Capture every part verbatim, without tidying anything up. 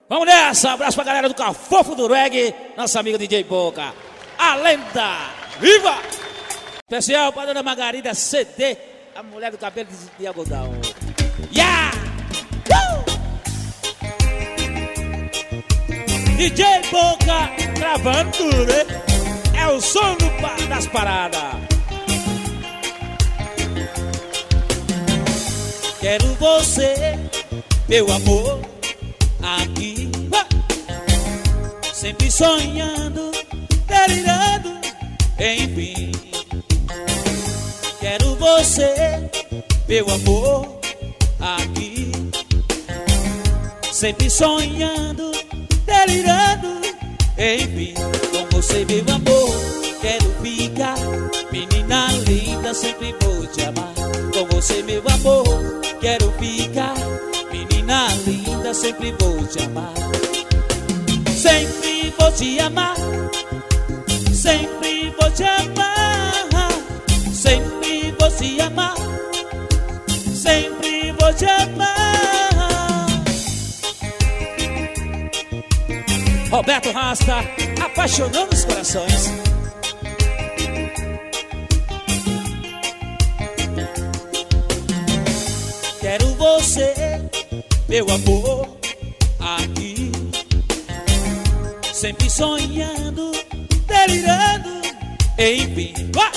Vamos nessa, abraço pra galera do Cafofo do Reggae, nossa amiga D J Boca, a lenda viva! Especial pra dona Margarida C D, a mulher do cabelo de algodão. Yeah! Uh! D J Boca gravando tudo, hein? É o som do pa das paradas. Quero você, meu amor, aqui, sempre sonhando, delirando, enfim. Quero você, meu amor, aqui, sempre sonhando, delirando, enfim. Com você, meu amor, quero ficar, menina linda, sempre vou te amar. Com você, meu amor, quero ficar, menina linda, sempre vou te amar. Sempre vou te amar, sempre vou te amar, sempre vou te amar, sempre vou te amar. Roberto Rasta, apaixonando os corações. Quero você, meu amor, aqui, sempre sonhando, delirando, enfim.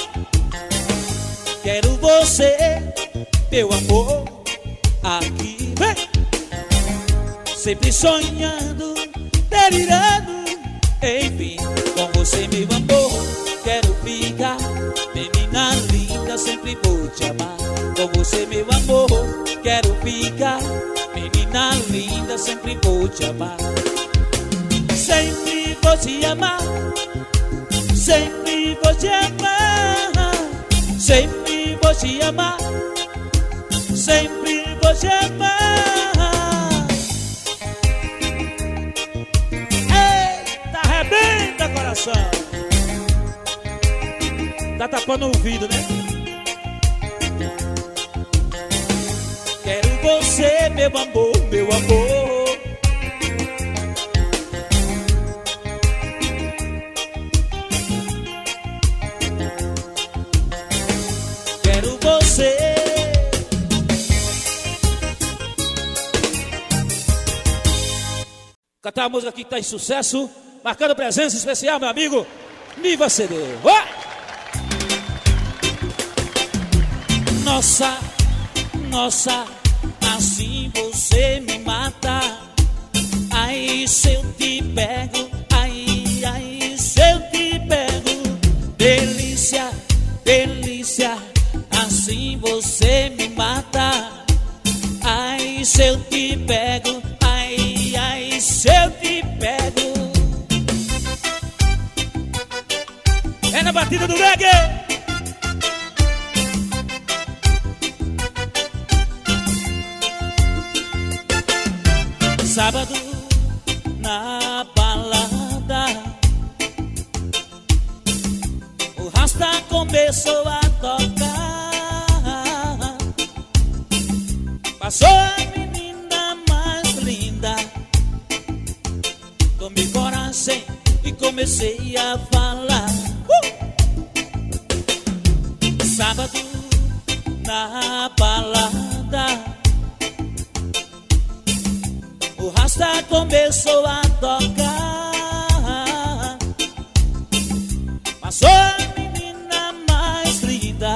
Quero você, meu amor, aqui, sempre sonhando, delirando, enfim. Com você, meu amor, quero ficar, menina linda, sempre vou te amar. Com você, meu amor, quero ficar, menina linda, sempre vou te amar. Sempre vou te amar, sempre vou te amar, sempre vou te amar, sempre vou te amar. Eita, arrebenta coração. Tá tapando o ouvido, né? Quero você, meu amor, meu amor. Quero você. Cantar a música aqui que tá em sucesso, marcando presença especial, meu amigo Niva C D. Vai! Nossa, nossa, assim você me mata. Aí se eu te pego, aí, aí se eu te pego. Delícia, delícia, assim você me mata. Aí se eu te pego, ai, ai, se eu te pego. É na batida do reggae. Sábado na balada, o Rasta começou a tocar. Passou a menina mais linda, tomei coragem e comecei a falar. uh! Sábado na balada, o Rasta começou a tocar. Passou a menina mais linda,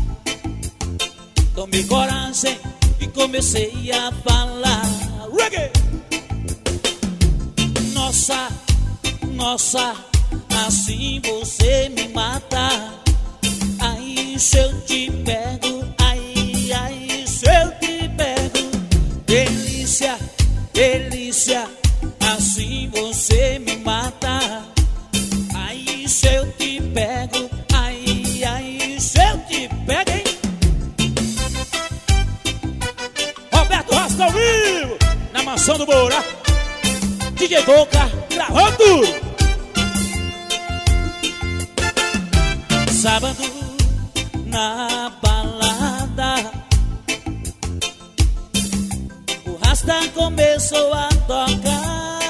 tomei coragem e comecei a falar. Reggae! Nossa, nossa, assim você me mata. Aí se eu te pego, ai, ai, se eu te pego. Delícia, delícia, assim você me mata. Aí se eu te pego, ai, ai, se eu te pego, hein? Roberto Rasta ao vivo, na Mansão do Moura, D J Boca, gravando. Sábado na balada, o Rasta começou a tocar.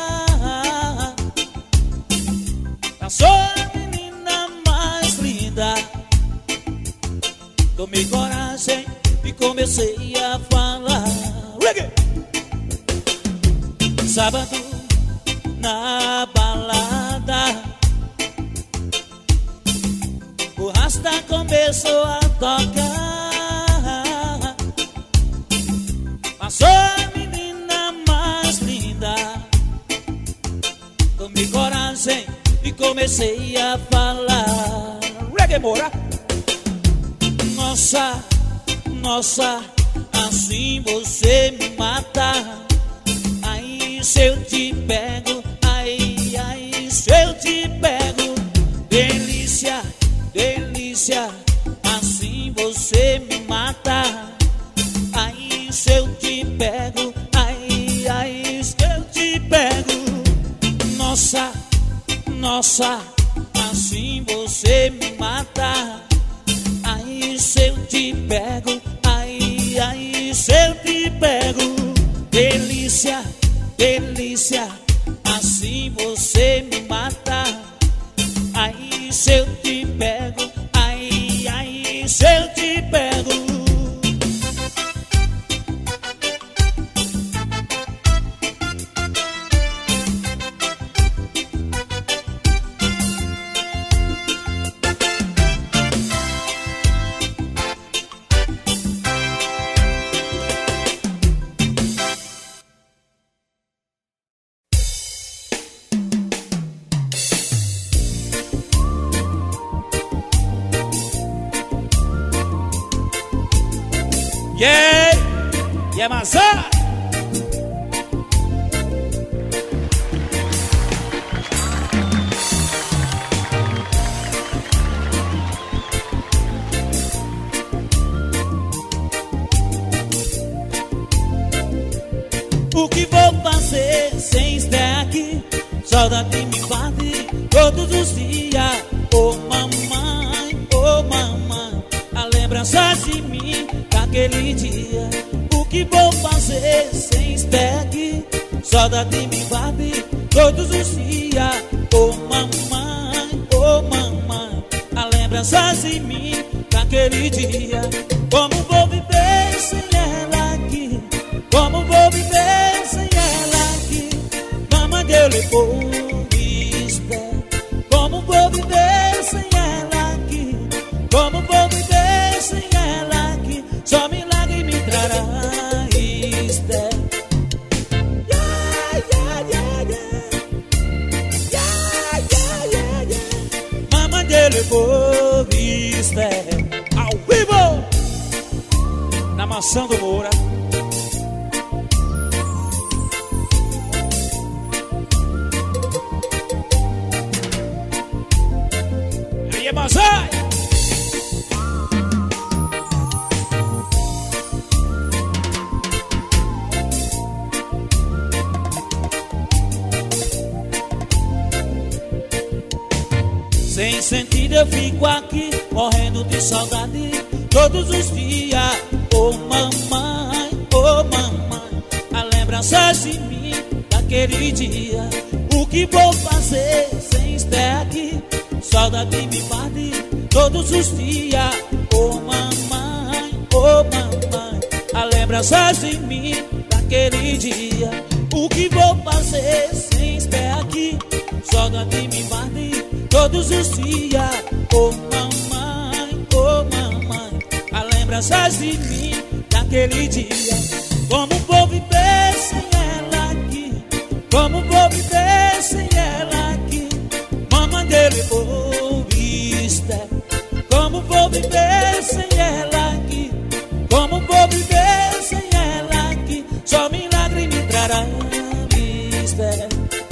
comecei a falar. Reggae. Sábado na balada, o rasta começou a tocar. Passou a menina mais linda, tomei coragem e comecei a falar. Reggae, mora. Nossa, nossa, assim você me mata. Ai, se eu te pego, ai, ai, se eu te pego. Delícia, delícia, assim você me mata. Ai, se eu te pego, ai, ai, se eu te pego. Nossa, nossa, assim você me mata. Ai, se eu te pego, ai, ai, se eu te pego. Delícia, delícia, assim você me mata. Ai, se eu te pego, ai, ai, se eu te pego. Yeah, yeah, maçã. O que vou fazer sem estar aqui? Saudade me bate todos os dias. Oh mamãe, oh mamãe, a lembrança de mim daquele dia. O que vou fazer sem estar aqui? Saudade me bate todos os dias. Oh mamãe, oh mamãe, a lembrança de mim daquele dia. Como vou viver sem ela aqui? Como vou viver sem ela aqui? Mamãe, eu levou vista. Como vou viver sem ela aqui? Como vou viver sem ela aqui? Só milagre me trará isto. Yeah, yeah, yeah, yeah. Yeah, yeah, yeah, yeah. Mamãe, eu levou vista. Ao vivo na Maçã do Moura. Aí é maçã. Sem sentido eu fico aqui, morrendo de saudade todos os dias. Oh mamãe, oh mamãe, a lembrança de mim daquele dia. O que vou fazer sem estar aqui? Saudade me bate todos os dias. Oh mamãe, oh mamãe, a lembrança de mim daquele dia. O que vou fazer sem estar aqui? Saudade me bate todos os dias. Oh mamãe, oh mamãe, a lembrança de mim daquele dia. Como vou viver sem ela aqui? Como vou viver sem ela aqui? Mamãe, eu levou vista. Como vou viver sem ela aqui? Como vou viver sem ela aqui? Só milagre me trará vista.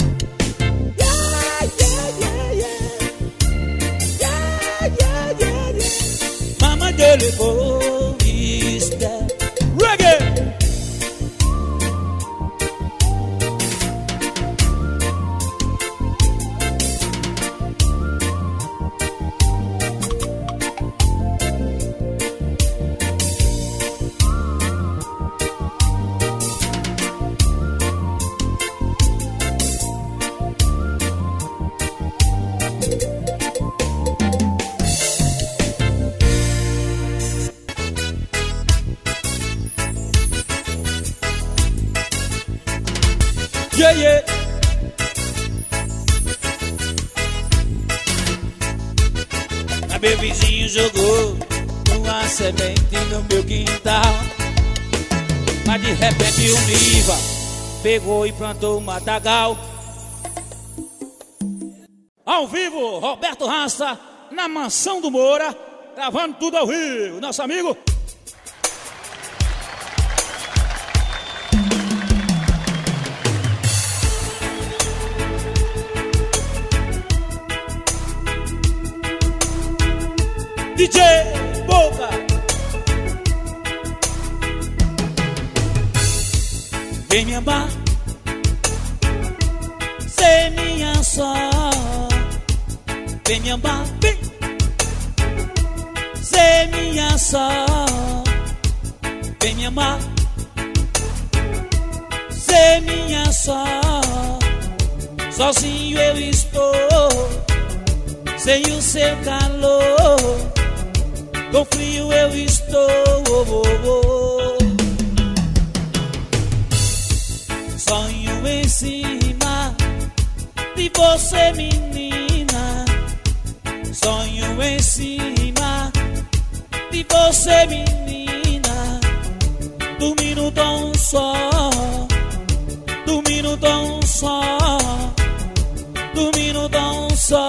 Eu levou vista. Reggae. J. A meu vizinho jogou uma semente no meu quintal, mas de repente um Niva pegou e plantou um matagal. Ao vivo, Roberto Rasta, na Mansão do Moura, gravando tudo ao vivo. Nosso amigo D J Boca. Vem me amar, ser minha só. Vem me amar, vem ser minha só. Vem me amar, ser minha só. Sozinho eu estou, sem o seu calor. Com frio eu estou, oh, oh, oh. Sonho em cima de você, menina. Sonho em cima de você, menina. Dormindo tão só, dormindo tão só, dormindo tão só.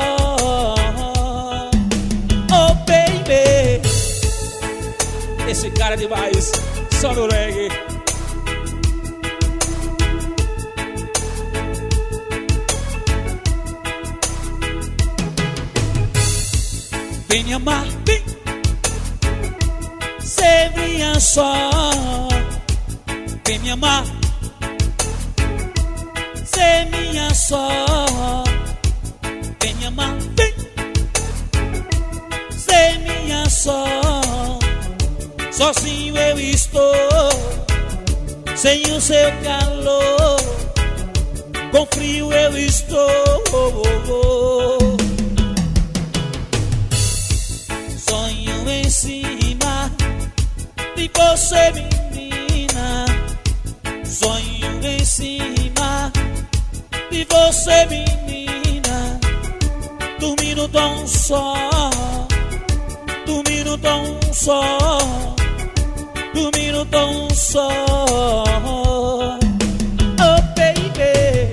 Oh baby, esse cara é demais, só no reggae. Vem me amar, vem ser minha só. Vem me amar, ser minha só. Vem me amar, vem ser minha só. Sozinho eu estou, sem o seu calor. Com frio eu estou, oh, oh, oh. Sonho em cima de você, menina. Sonho em cima de você, menina. Dormindo tão só, dormindo tão só, dormindo tão só. Oh baby,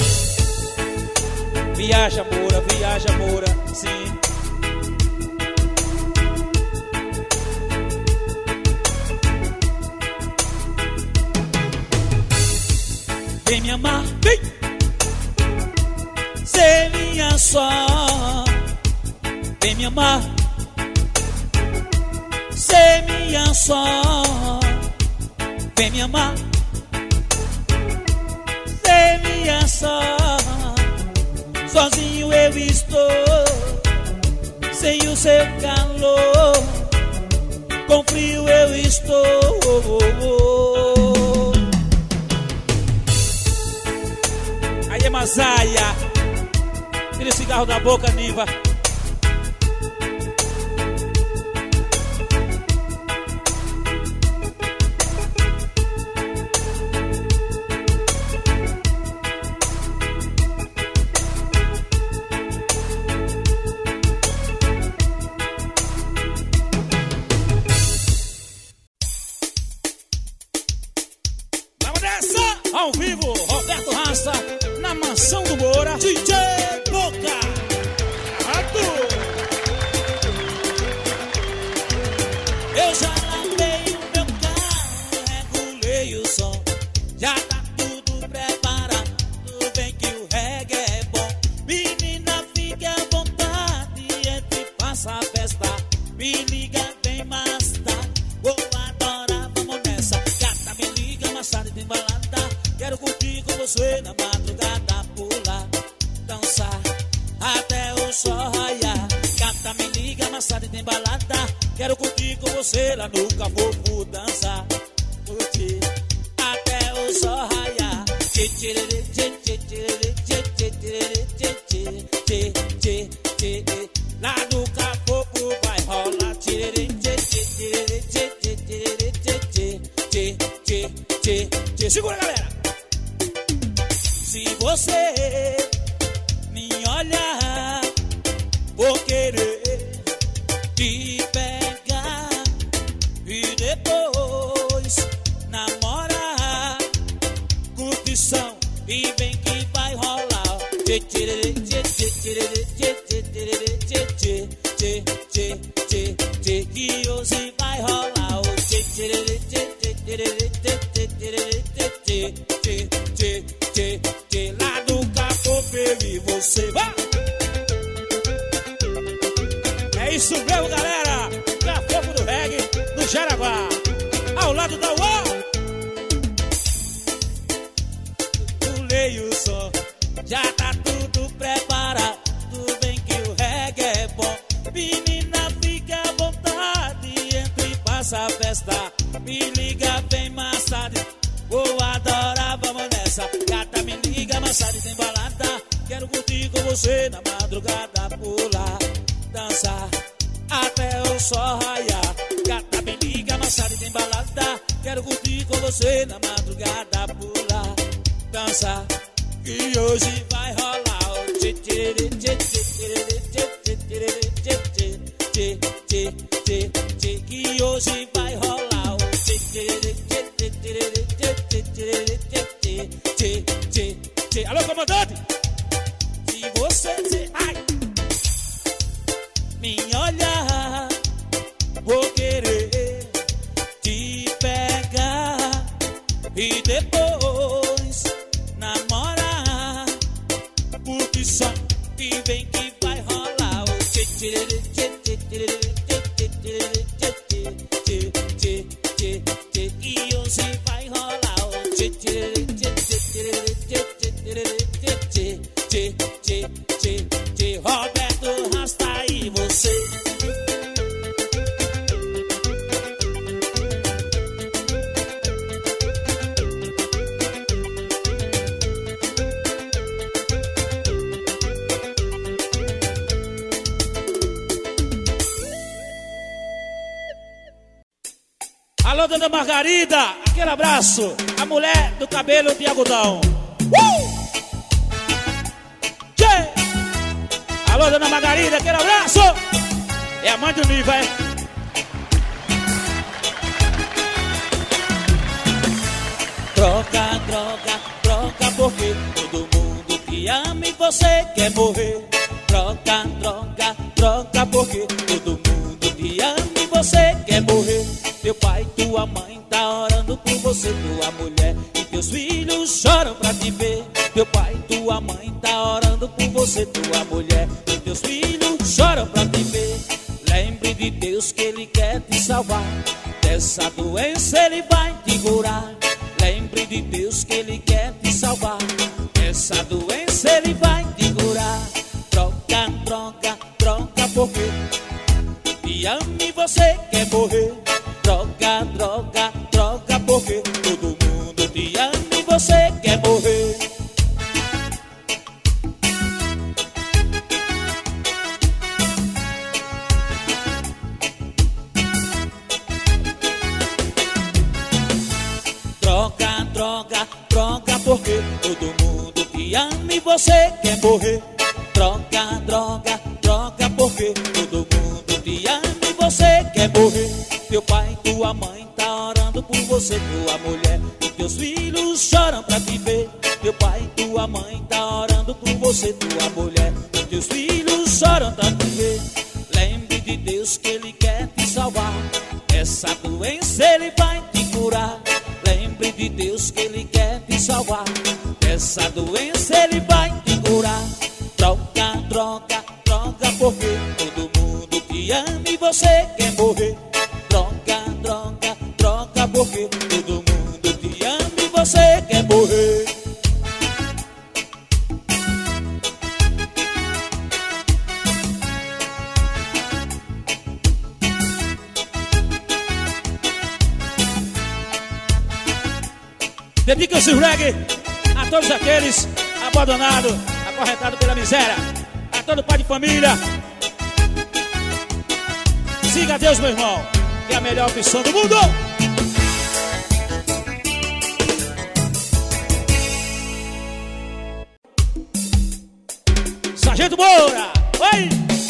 Viaja, Moura, viaja, Moura, sim. vem me amar, vem ser minha só. Vem me amar, ser minha só. Vem me amar, ser minha só. Sozinho eu estou, sem o seu calor. Com frio eu estou, oh, oh, oh. Aí é Mazaia, tira o cigarro da boca, Niva. Ao vivo, Roberto Rasta, na Mansão do Moura, D J Boca. Ato. Eu já lavei o meu carro, regulei o som. Já tá tudo preparado, bem que o reggae é bom. Menina, fique à vontade, entre faça a festa. Me liga bem mais tarde, vou adorar, vamos nessa. Gata, me liga mais tarde, tem balada. Quero curtir com você na madrugada, pular, dançar até o sol raiar. Gata, me liga, mais tarde tem balada. Quero curtir com você lá no Cavoco, dançar, curtir até o sol raiar. Tchê, tchê, tchê, tchê, tchê, tchê, tchê, tchê, tchê, tchê, tchê. Lá no Cavoco vai rolar. Tchê, tchê, tchê, tchê, tchê, tchê, tchê, tchê, tchê, tchê, tchê. Segura, galera. Se você você me olha, vou querer te pegar e depois namorar. Curtição e vem que vai rolar. Tchê, tchê, tchê, tchê, tchê, tchê, tchê, tchê, tchê, tchê, tchê, tchê, tchê, que hoje vai rolar. Tchê, tchê, tchê, tchê, tchê, tchê, tchê, tchê, tchê, tchê, tchê, tchê, lá do Capoeiro e você vai. É isso mesmo, galera. Cafogo do reggae no Jaraguá, ao lado da U O L. Pulei o som, já tá tudo preparado. Tudo bem que o reggae é bom. Menina, fica à vontade, entra e passa a festa. Me liga bem mais tarde, vou adorar, vamos nessa. Gata, me liga mais tarde, tem balada. Quero curtir com você na madrugada, pular, dançar até o sol raiar. Gata, me liga mais tarde, tem balada. Quero curtir com você na madrugada, pular, dançar, que hoje vai rolar. Tchê, tchê, tchê, tchê, tchê, tchê, tchê, tchê, tchê, tchê, tchê, que hoje vai rolar. Tchê, tchê, tchê, tchê, tchê, tchê, tchê, tchê, tchê, tchê. Alô, comandante? Se você dizer, ai, me olha, vou querer te pegar e depois namorar. Curtição e vem que vai rolar. Tchê, tchê, tchê, tchê, tchê, tchê, tchê, tchê, tchê, tchê, e hoje vai rolar. Tchê, tchê, tchê, tchê, tchê, tchê, tchê, tchê, tchê, tchê, Roberto Rasta e você. Alô, dona Margarida, aquele abraço. A mulher do cabelo de algodão. Uh! Tchê! Alô, dona Margarida, aquele abraço. É a mãe do Niva, é? Troca, droga, troca, porque todo mundo que ama e você quer morrer. Troca, droga, troca, porque todo mundo te ama e você quer morrer. Teu pai, tua mãe tá orando por você, tua mulher e teus filhos choram pra te ver. Teu pai, tua mãe tá orando por você, tua mulher e teus filhos choram pra te ver. Lembre de Deus que Ele quer te salvar, dessa doença Ele vai te curar. Lembre de Deus que Ele quer te salvar, dessa doença Ele vai te curar. Troca, droga, troca, porque te ama e você quer morrer. Droga, droga, droga, porque todo mundo te ama e você quer morrer. Droga, droga, droga, porque todo mundo te ama e você quer morrer. Droga, droga, droga, porque todo mundo te ama e você quer morrer. Teu pai, tua mãe tá orando por você, tua mulher e teus filhos choram pra te ver. Teu pai, tua mãe tá orando por você, tua mulher e teus filhos choram pra te ver. Lembre de Deus que Ele quer te salvar, essa doença Ele vai te curar. Lembre de Deus que Ele quer te salvar, essa doença Ele vai te curar. Droga, droga, droga, porque todo mundo te ama e você quer morrer. Droga, droga, droga, porque todo mundo te ama e você quer morrer. Dedica esse reggae a todos aqueles abandonados, acorrentados pela miséria, a todo pai de família. Siga a Deus, meu irmão, que é a melhor opção do mundo. Sargento Moura. Oi!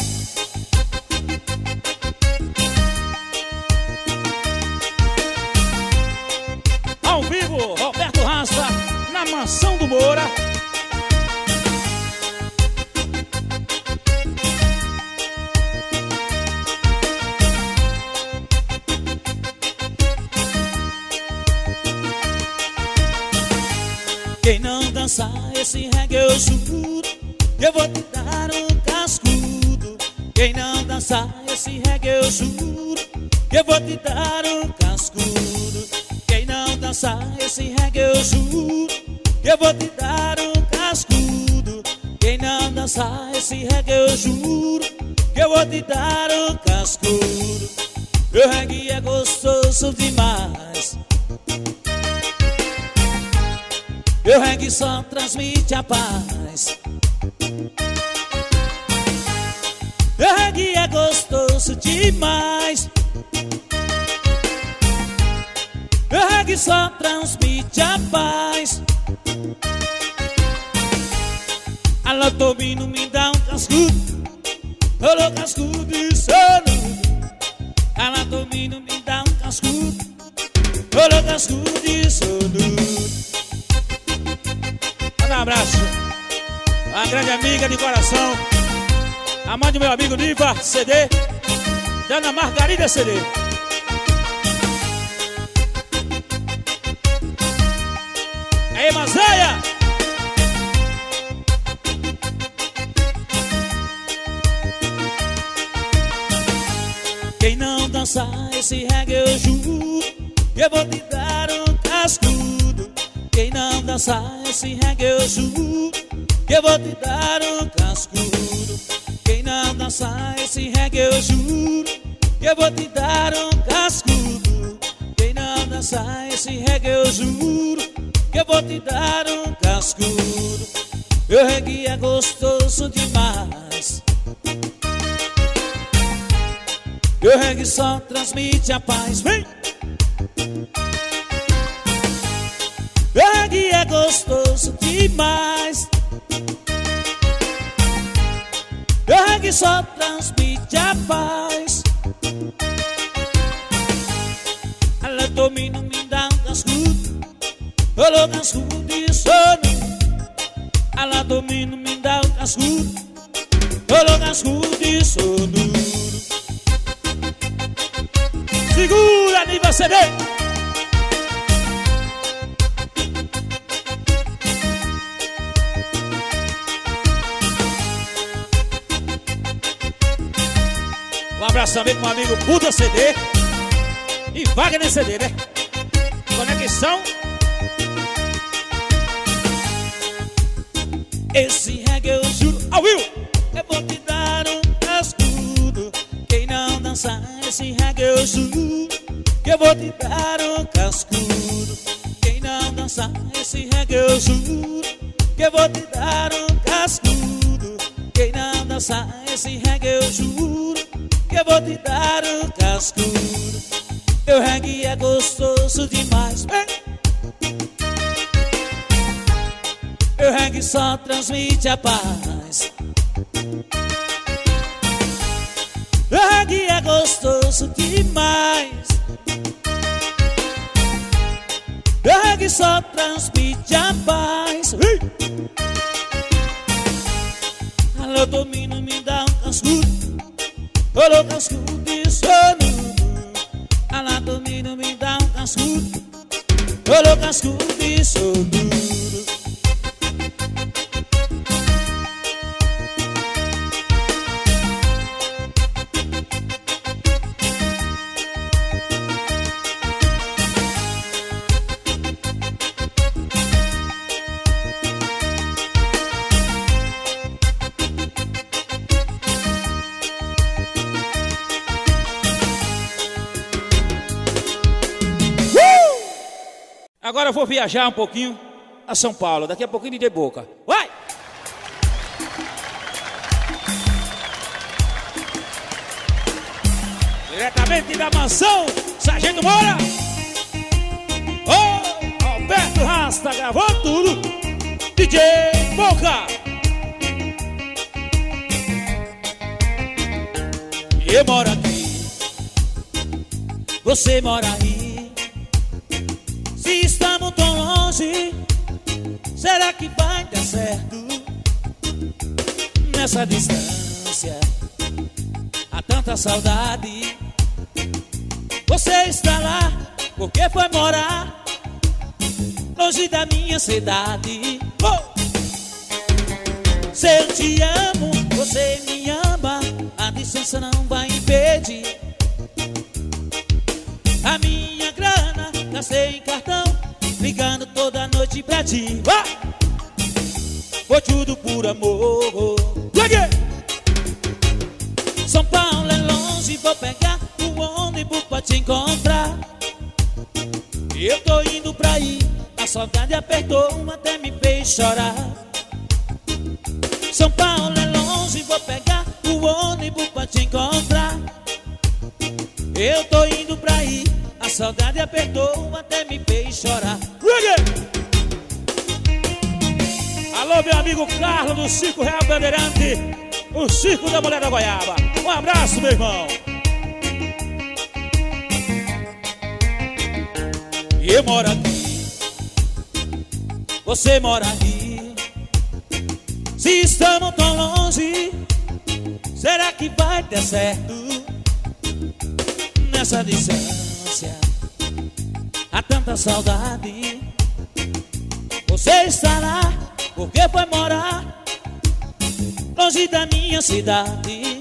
Ao vivo, Roberto Rasta, na Mansão do Moura. Quem não dançar esse reggae eu juro que eu vou te dar um cascudo. Quem não dançar esse reggae eu juro que eu vou te dar um cascudo. Quem não dançar esse reggae eu juro que eu vou te dar um cascudo. Quem não dançar esse reggae eu juro que eu vou te dar um cascudo. O reggae é gostoso demais. O reggae só transmite a paz. O reggae é gostoso demais. O reggae só transmite a paz. Alô, Tobino, me dá um cascudo. Alô, cascudo e soludo. Alô, Tobino, me dá um cascudo. Alô, cascudo e soludo. Um abraço, uma grande amiga de coração, a mãe do meu amigo Niva C D, Dona Margarida C D. Aí, Mazéia! Quem não dançar esse reggae eu juro que eu vou te dar um cascudo. Quem não dançar esse reggae eu juro que eu vou te dar um cascudo. Quem não dançar esse reggae eu juro que eu vou te dar um cascudo. Quem não dançar esse reggae eu juro que eu vou te dar um cascudo. O reggae é gostoso demais. O reggae só transmite a paz. Vem! O reggae é gostoso demais. O reggae só transmite a paz. Alô, Domino, me dá um cascudo. Alô, cascudo e sono. Alô, Domino, me dá um cascudo. Alô, cascudo e sono. Segura, Niva C D! Um abraço também com o amigo Buda C D e Wagner C D, né? Conexão. Esse reggae eu juro, ao vivo, eu vou te dar um cascudo. Quem não dançar esse reggae eu juro que eu vou te dar um cascudo. Quem não dançar esse reggae eu juro que eu vou te dar um cascudo. Quem não dançar esse reggae eu juro que eu vou te dar um cascudo. O reggae é gostoso demais. O reggae só transmite a paz. O reggae é gostoso demais. O reggae só transmite a paz. Alô, Domino, me dá um cascudo. Alô, cascudo e sono. Alô, Domino, me dá um cascudo. Alô, cascudo e sono. Agora eu vou viajar um pouquinho a São Paulo. Daqui a pouquinho D J Boca. Vai! Diretamente da Mansão Sargento Moura. Oh, Roberto Rasta gravou tudo. D J Boca. Eu moro aqui, você mora aí. Se estamos tão longe, será que vai dar certo? Nessa distância, há tanta saudade. Você está lá, porque foi morar longe da minha cidade. Oh! Se eu te amo, você me ama, a distância não vai impedir. A minha grana gastei em cartão, ligando toda noite pra ti. Oh! Foi tudo por amor. São Paulo é longe, vou pegar o ônibus pra te encontrar. Eu tô indo pra aí, a saudade apertou, até me fez chorar. São Paulo é longe, vou pegar o ônibus pra te encontrar. Eu tô indo pra aí, a saudade apertou, até me fez chorar. Alô, meu amigo Carlos do Circo Real Bandeirante, o Circo da Mulher da Goiaba. Um abraço, meu irmão. Eu moro aqui, você mora aí. Se estamos tão longe, será que vai dar certo? Nessa distância, há tanta saudade. Você está lá, porque foi morar longe da minha cidade.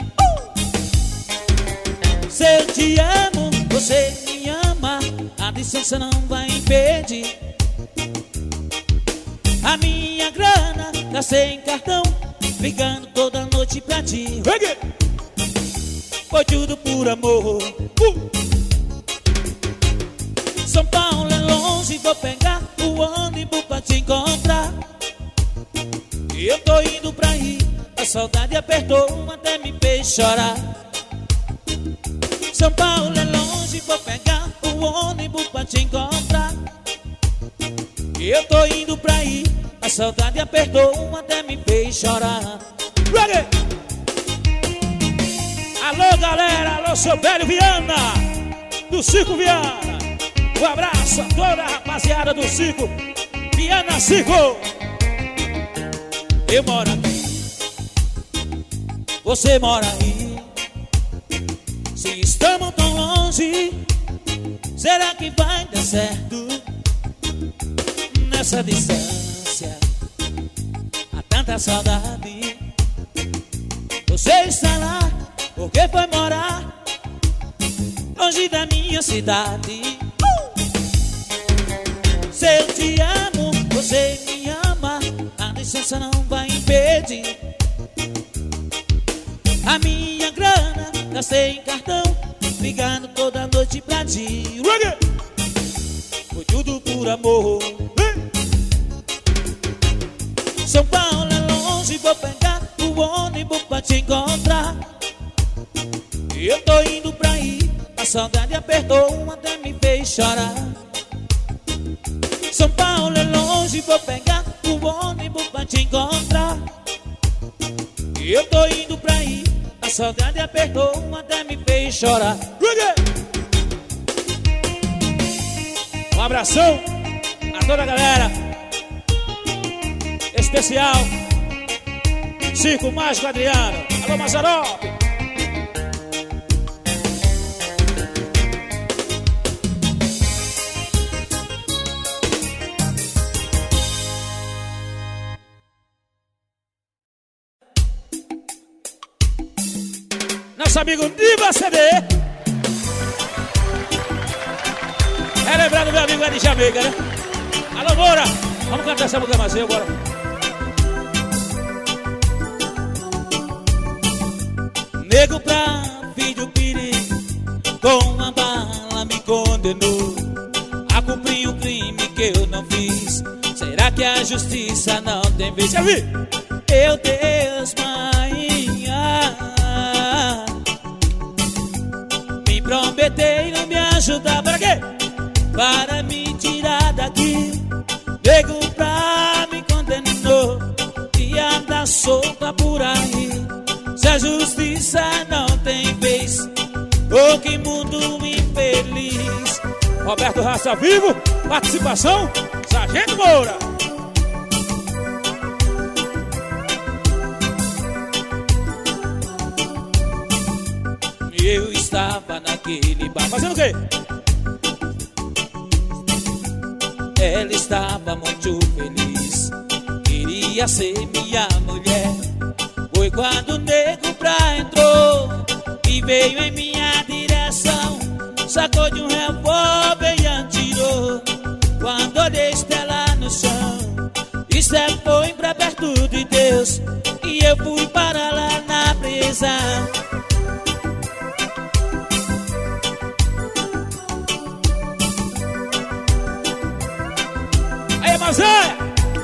uh! Se eu te amo, você me ama, a distância não vai impedir. A minha grana gastei em cartão, ligando toda noite pra ti. Foi tudo por amor. uh! São Paulo é longe, vou pegar o ônibus pra te encontrar. Eu tô indo pra aí, a saudade apertou, até me fez chorar. São Paulo é longe, vou pegar o ônibus pra te encontrar. Eu tô indo pra aí, a saudade apertou, até me fez chorar. Alô, galera, alô, seu velho Viana, do Circo Viana. Um abraço a toda a rapaziada do Circo Viana Circo. Eu moro aqui, você mora aí. Se estamos tão longe, será que vai dar certo? Nessa distância, há tanta saudade. Você está lá, porque foi morar longe da minha cidade. uh! Se eu te amo, você me ama, a distância não vai impedir. A minha grana gastei em cartão, ligando toda noite pra ti. Foi tudo por amor. São Paulo é longe, vou pegar o ônibus pra te encontrar. Eu tô indo pra aí, a saudade apertou, até me fez chorar. São Paulo é longe, vou pegar o ônibus pra te encontrar. Eu tô indo pra aí, a saudade apertou, até me fez chorar. Um abração a toda a galera, especial Circo Mágico Adriano. Alô, Mazarope. Nosso amigo Diva C D. É lembrado meu amigo Ed Jamaica, né? Alô, Moura, vamos cantar essa música mais eu, bora. Nego pra filho piri, com uma bala me condenou a cumprir um crime que eu não fiz. Será que a justiça não tem vez? Já vi! Eu, Deus, Maria, me prometei não me ajudar. Para quê? Para me tirar daqui. Nego pra me condenou e anda solta por aí. Se a justiça não tem tem vez. Oh, que mundo infeliz. Roberto Raça vivo, participação, Sargento Moura. Eu estava naquele bar. Fazendo o quê? Ela estava muito feliz, queria ser minha mulher. Foi quando o nego pra entrou e veio em minha direção, sacou de um revólver e atirou. Quando olhei Estela no chão, Estela foi pra perto de Deus e eu fui para lá na prisão. Mazéia!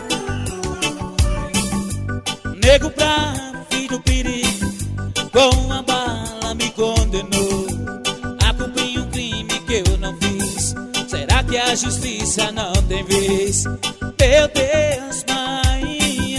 Nego pra filho do perigo, com uma bala me condenou a cumprir um crime que eu não fiz. Será que a justiça não tem vez? Meu Deus, mãe,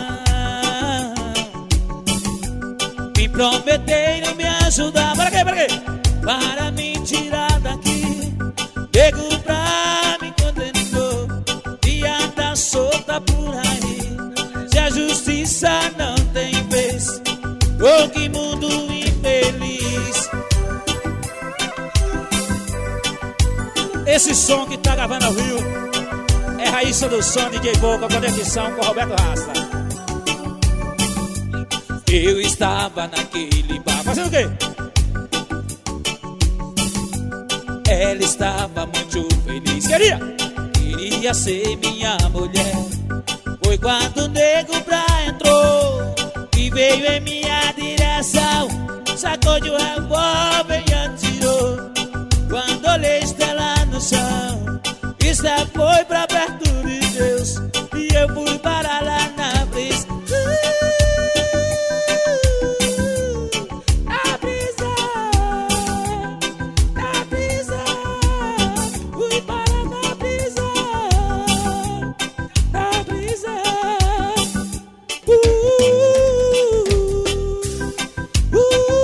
me prometeram me ajudar. Para quê, para quê? Para me tirar daqui. Nego pra me condenou e anda solta por aí. Se a justiça não tem vez, oh, que mundo infeliz. Esse som que tá gravando ao Rio é Raíssa do Som, D J Boca, conexão com Roberto Raça. Eu estava naquele bar. Fazendo o quê? Ela estava muito feliz, Queria! queria ser minha mulher. Foi quando o nego pra entrou e veio em minha direção, sacou de um revólver e atirou. Quando olhei Estela no chão, Estela foi pra perto de Deus e eu fui para lá na prisão. Na prisão, na prisão, fui para na prisão, na prisão. Uh, uh,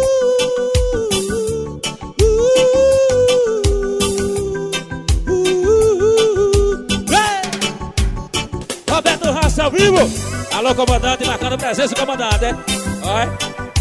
uh, uh, uh. Roberto Raça ao vivo! Alô, comandante, marcando presença, comandante, é? Olha.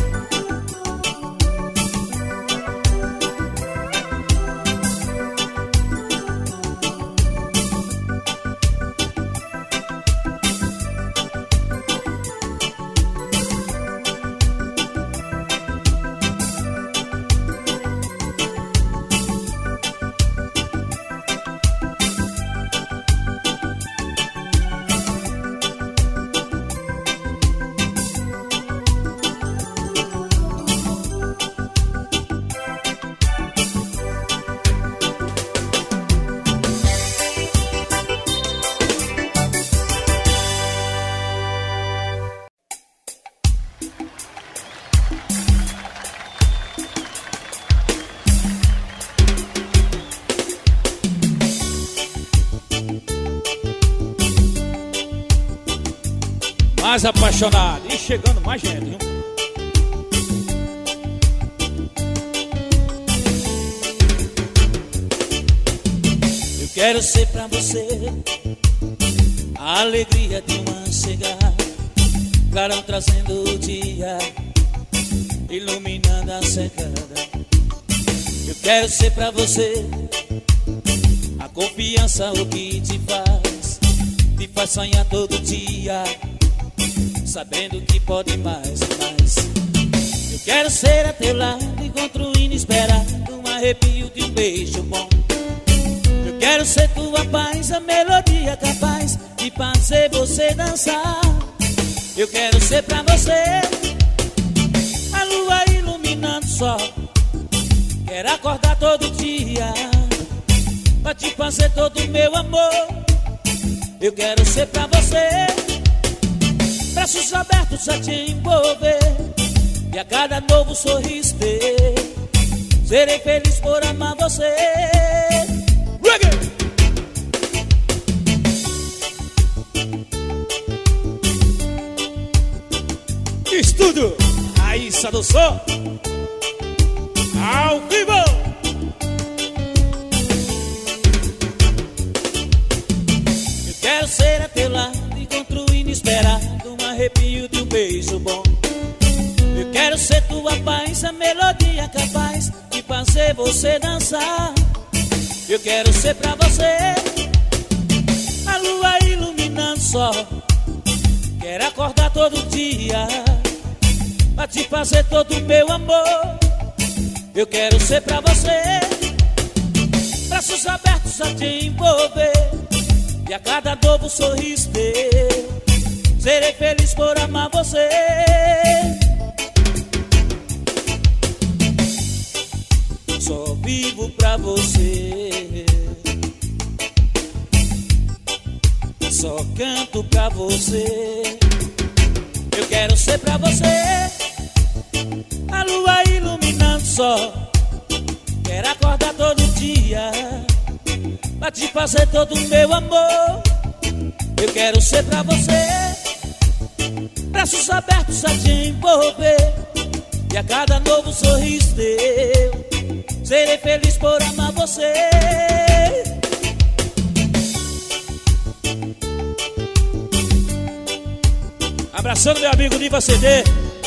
Mais apaixonado e chegando mais gente, viu? Eu quero ser pra você a alegria de uma chegada, clarão trazendo o dia, iluminando a secada. Eu quero ser pra você a confiança, o que te faz, te faz sonhar todo dia, sabendo que pode mais e mais. Eu quero ser a teu lado, encontro inesperado, um arrepio de um beijo bom. Eu quero ser tua paz, a melodia capaz de fazer você dançar. Eu quero ser pra você a lua iluminando o sol. Quero acordar todo dia pra te fazer todo o meu amor. Eu quero ser pra você braços abertos a te envolver e a cada novo sorriso ter. Serei feliz por amar você. Estúdio Raíssa do Som. Ao vivo. Eu quero ser a teu lado, encontro inesperado, um arrepio de um beijo bom. Eu quero ser tua paz, a melodia capaz de fazer você dançar. Eu quero ser pra você a lua iluminando o sol. Quero acordar todo dia pra te fazer todo o meu amor. Eu quero ser pra você braços abertos a te envolver, e a cada novo sorriso teu serei feliz por amar você. Só vivo pra você, só canto pra você. Eu quero ser pra você a lua iluminando o sol. Quero acordar todo dia pra te fazer todo o meu amor. Eu quero ser pra você braços abertos a te envolver, e a cada novo sorriso teu serei feliz por amar você. Abraçando meu amigo Niva C D,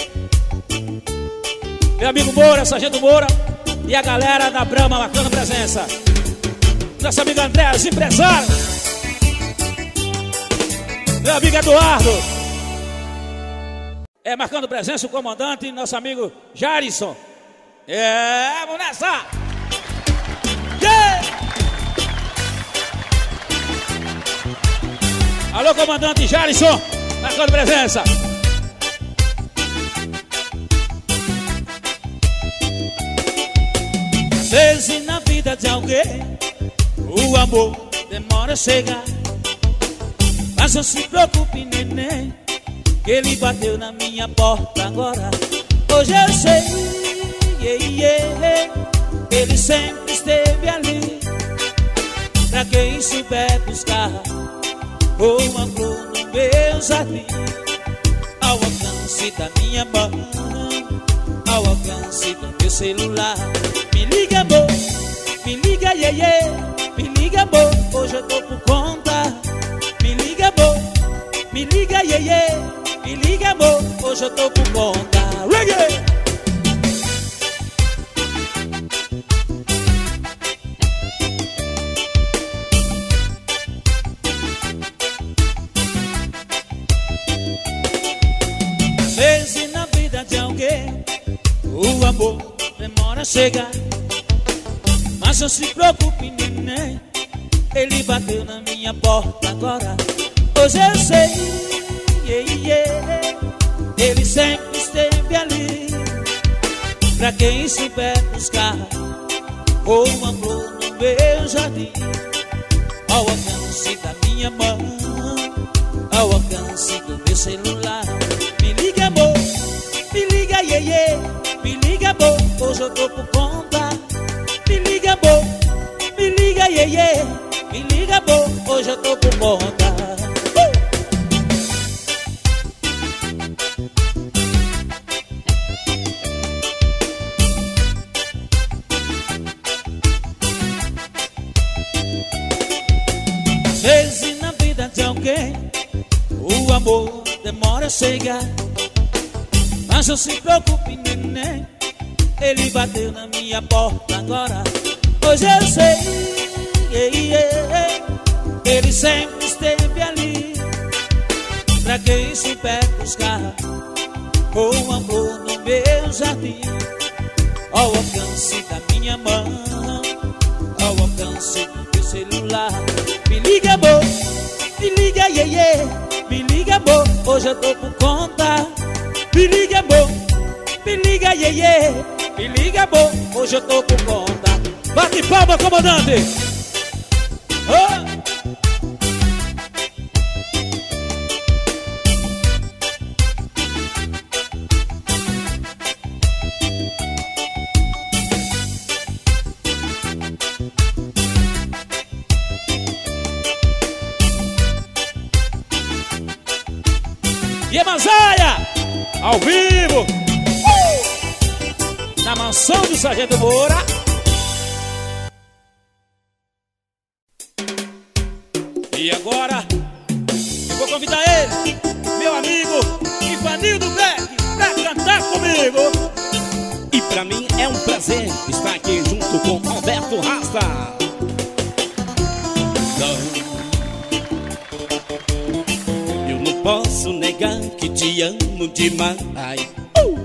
meu amigo Moura, Sargento Moura, e a galera da Brahma marcando presença. Nosso amigo André, os empresários, meu amigo Eduardo, é marcando presença o comandante, nosso amigo Jarison. É, vamos nessa! Yeah! Alô, comandante Jarison, marcando presença. Às vezes na vida de alguém o amor demora a chegar, mas não se preocupe, neném, que ele bateu na minha porta agora. Hoje eu sei, yeah, yeah, ele sempre esteve ali, pra quem souber buscar uma flor no meu jardim, ao alcance da minha mão, ao alcance do meu celular. Me liga, amor, me liga, yeah, yeah, me liga, amor, hoje eu tô por conta. Me liga, amor, me liga, yeah, yeah, me liga, amor, hoje eu tô por conta. Reggae! Às vezes na vida de alguém o amor demora a chegar, mas não se preocupe, neném, ele bateu na minha porta agora. Hoje eu sei, yeah, yeah, ele sempre esteve ali, pra quem souber buscar uma flor no meu jardim, ao alcance da minha mão, ao alcance do meu celular. Me liga, amor, me liga, yeah, yeah, me liga, amor, hoje eu tô por conta. Me liga, amor, me liga, yeah, yeah, me liga, amor, hoje eu tô por conta. Às vezes na vida de alguém o amor demora a chegar, mas não se preocupe, neném, ele bateu na minha porta agora. Hoje eu sei, yeah, yeah, ele sempre esteve ali, pra quem souber buscar um amor no meu jardim, ao alcance da minha mão, ao alcance do meu celular. Me liga, amor, me liga, yeah, yeah, me liga, amor, hoje eu tô por conta. Me liga, amor, me liga, yeah, yeah, me liga, amor, hoje eu tô por conta. Bate palma, comandante! Oh! Iemanzaia, ao vivo, uh! na mansão coração do Sargento Moura. E agora eu vou convidar ele, meu amigo Ivanildo Beck, pra cantar comigo. E pra mim é um prazer estar aqui junto com Roberto Rasta. Não, eu não posso negar que te amo demais. uh!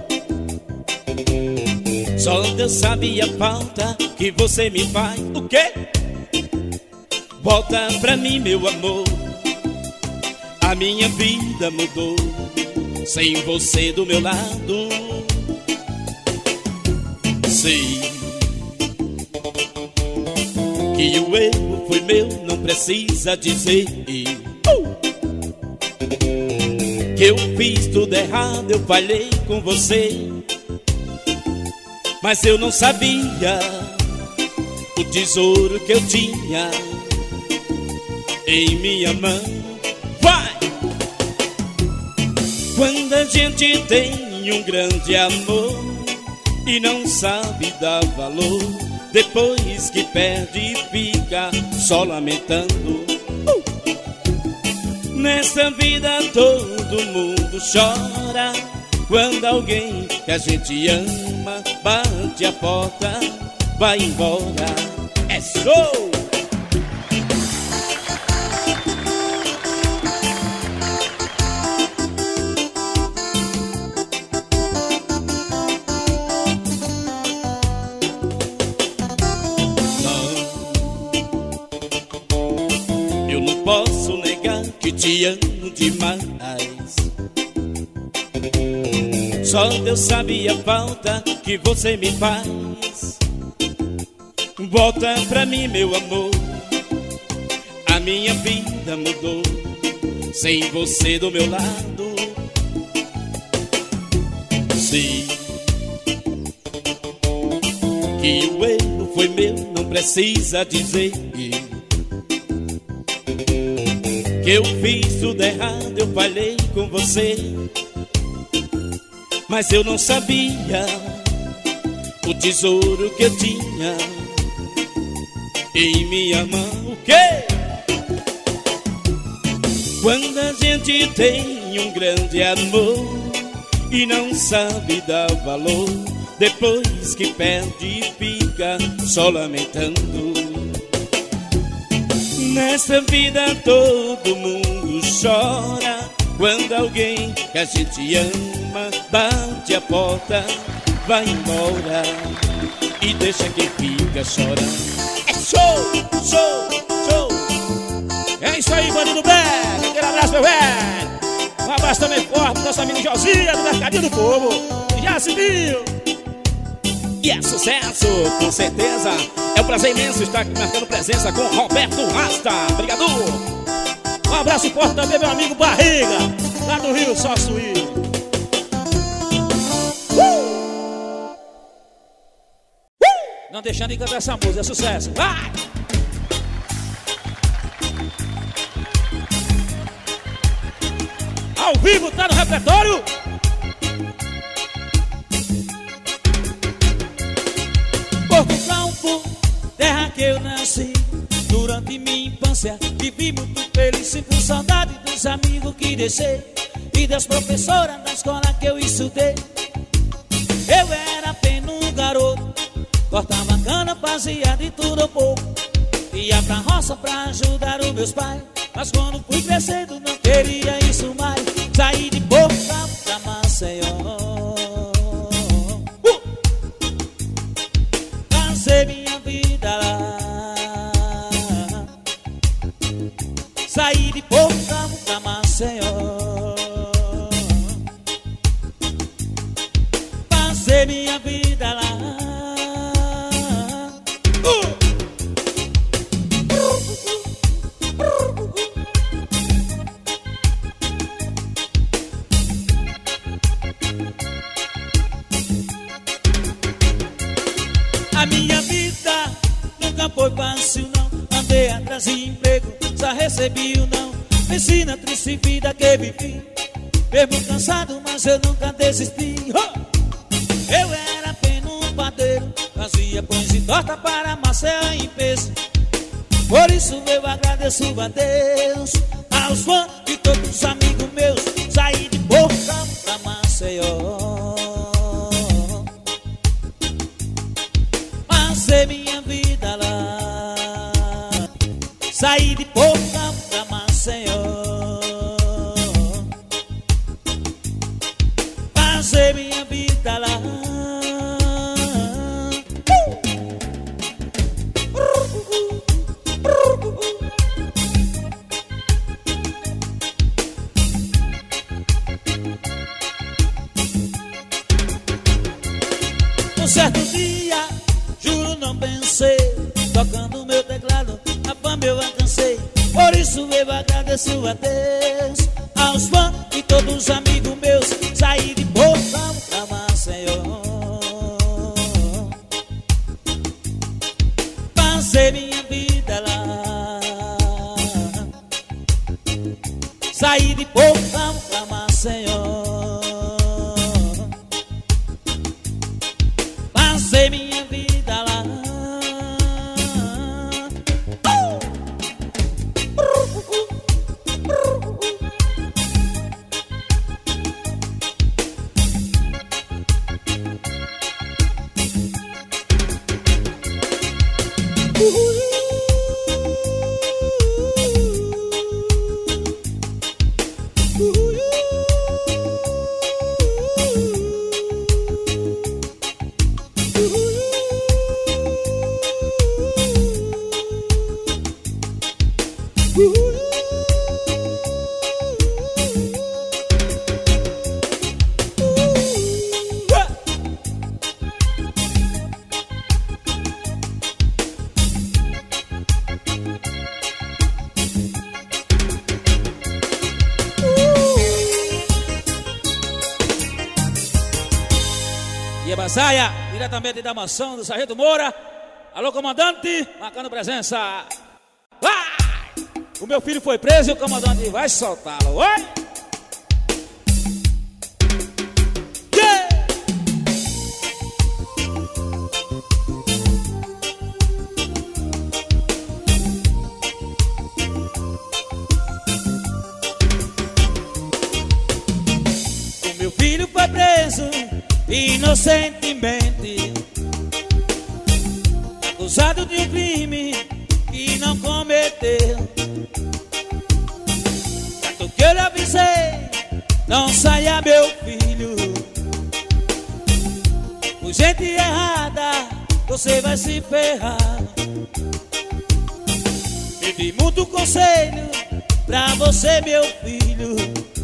Só Deus sabe a falta que você me faz. O quê? Volta pra mim, meu amor. A minha vida mudou sem você do meu lado. Sei que o erro foi meu, não precisa dizer uh! que eu fiz tudo errado, eu falhei com você. Mas eu não sabia o tesouro que eu tinha em minha mão. Vai! Quando a gente tem um grande amor e não sabe dar valor, depois que perde fica só lamentando. uh! Nessa vida todo mundo chora quando alguém que a gente ama bate a porta, vai embora. É show! Posso negar que te amo demais. Só Deus sabe a falta que você me faz. Volta pra mim, meu amor. A minha vida mudou sem você do meu lado. Sei que o erro foi meu, não precisa dizer que eu fiz tudo errado, eu falhei com você. Mas eu não sabia o tesouro que eu tinha em minha mão. O quê? Quando a gente tem um grande amor e não sabe dar valor, depois que perde fica só lamentando. Nessa vida todo mundo chora quando alguém que a gente ama bate a porta, vai embora e deixa quem fica chorando. É show, show, show! É isso aí, Ivanildo Beck. Aquele abraço, meu velho. Um abraço também forte pro nosso amigo Josia, do Mercadinho do Povo. Já se viu? E é sucesso, com certeza. É um prazer imenso estar aqui marcando presença com Roberto Rasta. Obrigado. Um abraço forte também, meu amigo Barriga, lá do Rio, só suíno. Uh! Uh! Não deixando de cantar essa música, é sucesso. Vai! Ao vivo, tá no repertório. Porto Campo, terra que eu nasci. Durante minha infância vivi muito feliz, por saudade dos amigos que deixei e das professoras da escola que eu estudei. Eu era apenas um garoto, cortava cana, fazia de tudo um pouco. Ia pra roça pra ajudar os meus pais, mas quando fui crescendo não queria isso mais. Saí de Porto Campo pra Maceió, uh! Passei minha vida lá. Saí de Porto Campo pra Maceió, passei minha vida lá. uh! A minha vida nunca foi fácil não. Andei atrás de emprego, só recebi o não. Venci na triste vida que vivi, mesmo cansado, mas eu nunca desisti. oh! Eu era apenas um padeiro, dia pães e torta para Maceió em peso. Por isso eu agradeço a Deus, aos fãs e todos os amigos meus. Saí de Portão pra Maceió, passei minha vida lá. Saí de Portão pra Maceió, passei minha vida lá. Um certo dia, juro não pensei, tocando meu teclado, a fama eu alcancei. Por isso eu agradeço a Deus, aos fãs e todos os amigos meus. Saí de Portão pra Maceió, passei minha vida lá. Saí de Portão pra Maceió, passei minha vida lá. E a Basaia, diretamente da mansão do Sargento Moura. Alô, comandante, marcando presença. Vai! O meu filho foi preso e o comandante vai soltá-lo. Vai! Yeah! O meu filho foi preso inocentemente, acusado de um crime que não cometeu. Tanto que eu lhe avisei, não saia meu filho, por gente errada você vai se ferrar. Me dei muito conselho pra você, meu filho,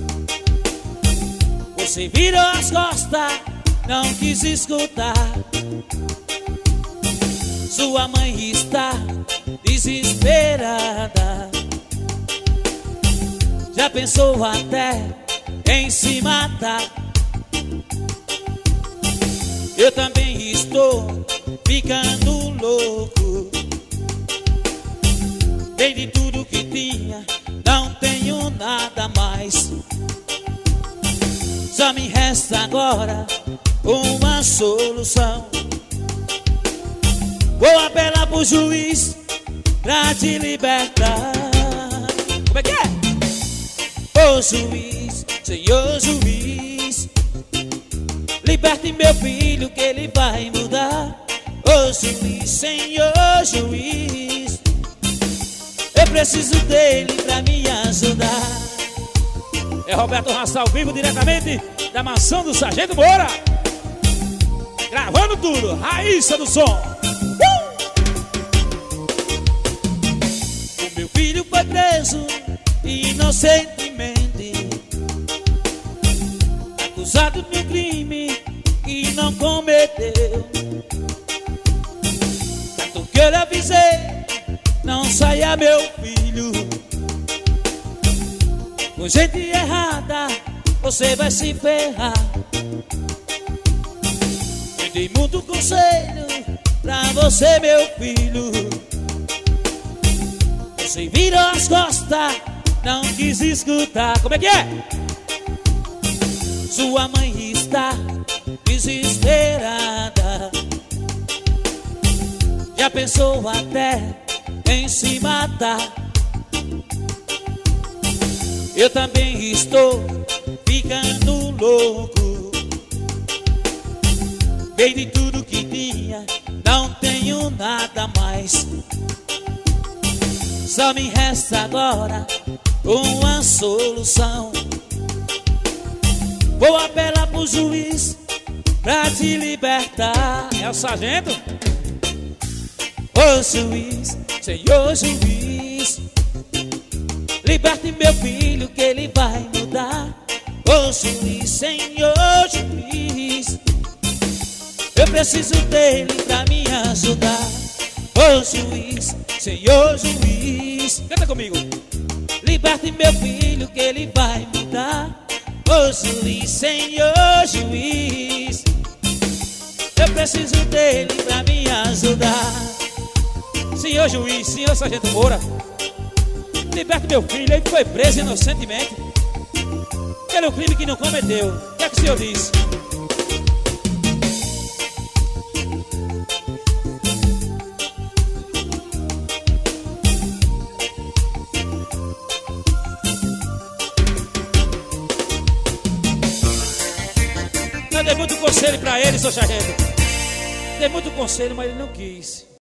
você virou as costas, não quis escutar. Sua mãe está desesperada, já pensou até em se matar. Eu também estou ficando louco, perdi tudo que tinha, não tenho nada mais. Só me resta agora uma solução. Vou apelar pro juiz pra te libertar. Como é que é? Ô juiz, senhor juiz, liberte meu filho que ele vai mudar. Ô juiz, senhor juiz, eu preciso dele pra me ajudar. É Roberto Raça ao vivo, diretamente da mansão do Sargento Moura, gravando tudo, Raíssa do som. uh! O meu filho foi preso inocentemente, acusado de um crime que não cometeu. Tanto que eu lhe avisei, não saia meu filho, com gente errada você vai se ferrar. Eu dei muito conselho pra você, meu filho, você virou as costas, não quis escutar. Como é que é? Sua mãe está desesperada, Já pensou até em se matar? Eu também estou ficando louco. Dei de tudo que tinha, não tenho nada mais. Só me resta agora uma solução. Vou apelar pro juiz pra te libertar. É o sargento? Ô juiz, senhor juiz, liberte meu filho que ele vai mudar. Ô juiz, senhor juiz, eu preciso dele pra me ajudar. Ô juiz, senhor juiz, Canta comigo. liberte meu filho que ele vai mudar. Ô juiz, senhor juiz, eu preciso dele pra me ajudar. Senhor juiz, senhor sargento Moura, liberte meu filho, ele foi preso inocentemente pelo crime que não cometeu. O que é que o senhor diz? Eu dei muito conselho pra ele, seu sargento. Dei muito conselho, mas ele não quis.